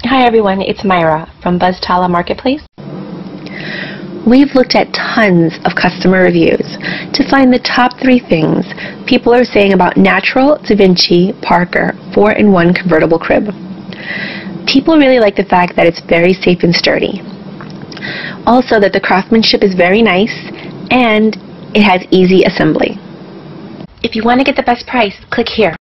Hi everyone, it's Myra from Buzztala Marketplace. We've looked at tons of customer reviews to find the top 3 things people are saying about natural Davinci Parker 4-in-1 convertible crib. People really like the fact that it's very safe and sturdy. Also that the craftsmanship is very nice and it has easy assembly. If you want to get the best price, click here.